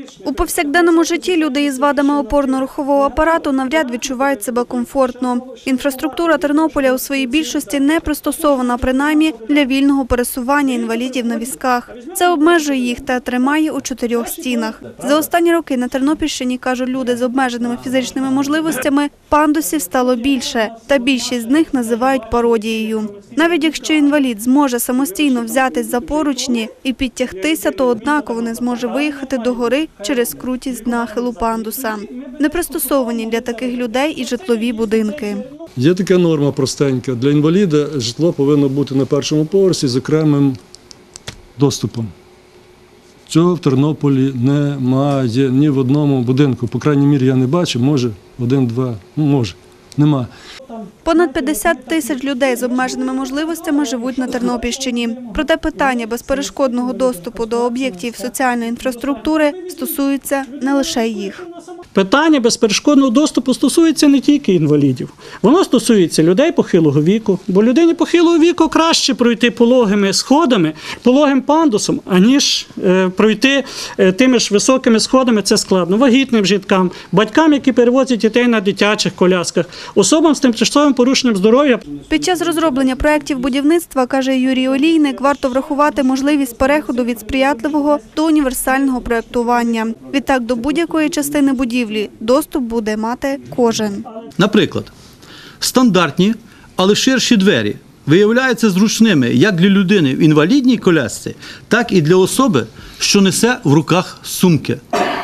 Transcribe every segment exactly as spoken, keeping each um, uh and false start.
У повсякденному житті люди із вадами опорно-рухового апарату навряд відчувають себе комфортно. Інфраструктура Тернополя у своїй більшості не пристосована, принаймні, для вільного пересування інвалідів на візках. Це обмежує їх та тримає у чотирьох стінах. За останні роки на Тернопільщині, кажуть люди з обмеженими фізичними можливостями, пандусів стало більше, та більшість з них називають пародією. Навіть якщо інвалід зможе самостійно взятись за поручні і підтягтися, то однаково не зможе виїхати до гори через крутість нахилу пандуса. Не пристосовані для таких людей і житлові будинки. Є така норма простенька. Для інваліда житло повинно бути на першому поверсі з окремим доступом. Цього в Тернополі немає ні в одному будинку. По крайній мірі я не бачу, може один-два, ну може, нема. Понад п'ятдесят тисяч людей з обмеженими можливостями живуть на Тернопільщині. Проте питання безперешкодного доступу до об'єктів соціальної інфраструктури стосується не лише їх. Питання безперешкодного доступу стосується не тільки інвалідів. Воно стосується людей похилого віку, бо людині похилого віку краще пройти пологими сходами, пологим пандусом, аніж е, пройти е, тими ж високими сходами. Це складно. Вагітним жінкам, батькам, які перевозять дітей на дитячих колясках, особам з тимчасовим порушенням здоров'я. Під час розроблення проєктів будівництва, каже Юрій Олійник, варто врахувати можливість переходу від сприятливого до універсального проєктування. Відтак до будь-якої частини будівлі доступ буде мати кожен. Наприклад, стандартні, але ширші двері виявляються зручними як для людини в інвалідній колясці, так і для особи, що несе в руках сумки,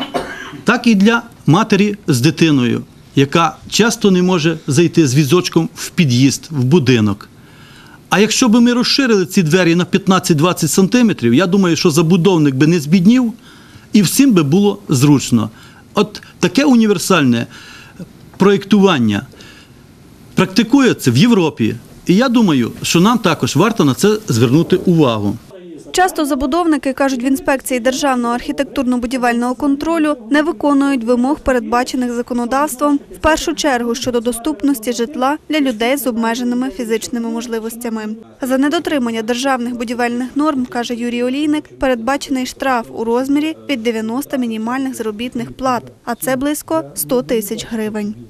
так і для матері з дитиною, яка часто не може зайти з візочком в під'їзд, в будинок. А якщо б ми розширили ці двері на п'ятнадцять-двадцять сантиметрів, я думаю, що забудовник би не збіднів і всім би було зручно. От таке універсальне проєктування практикується в Європі. І я думаю, що нам також варто на це звернути увагу. Часто забудовники, кажуть в інспекції Державного архітектурно-будівельного контролю, не виконують вимог, передбачених законодавством, в першу чергу щодо доступності житла для людей з обмеженими фізичними можливостями. За недотримання державних будівельних норм, каже Юрій Олійник, передбачений штраф у розмірі від дев'яноста мінімальних заробітних плат, а це близько ста тисяч гривень.